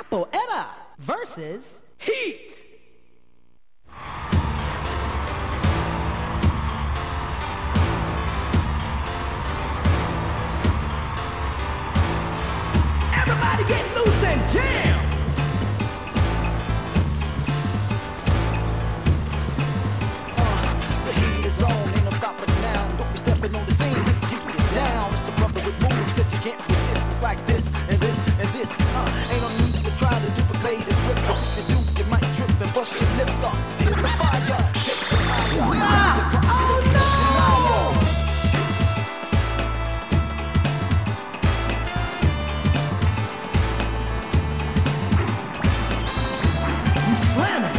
Capoeira versus Heat. Everybody get loose and jam! The heat is on, ain't no stopping now. Don't be stepping on the scene, we can keep it down. It's a brother with moves that you can't resist. It's like this and this and this. Ain't no need to try to duplicate this whip. Cause if you do, you might trip and bust your lips off. Hit the fire, take the higher. Oh no! You slamming.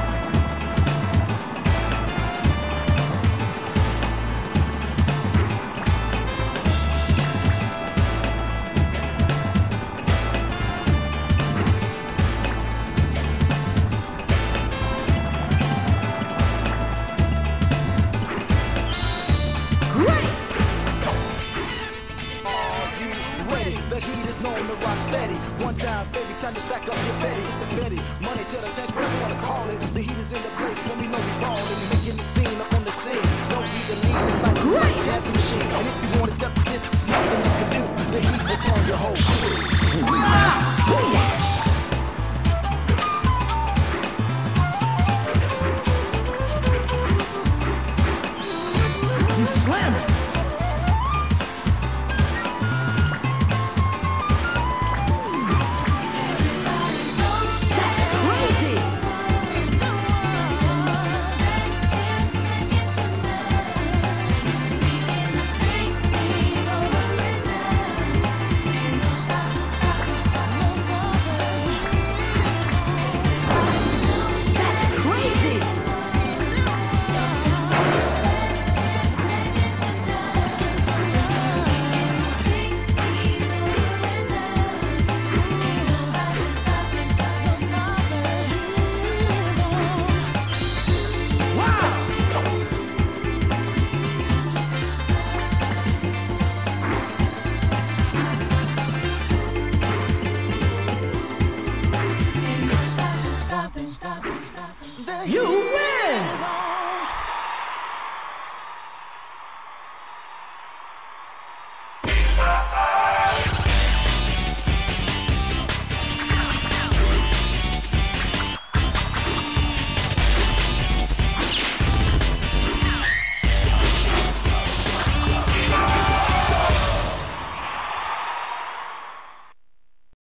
The heat is known to rock steady. One time, baby, time to stack up your Betty. It's the Betty. Money to the change, whatever you wanna call it. The heat is in the place when we know we ballin'. Making the scene up on the scene. No reason leaving like a dancing machine. And if you wanna step to this, there's nothing you can do. The heat will burn your whole crew.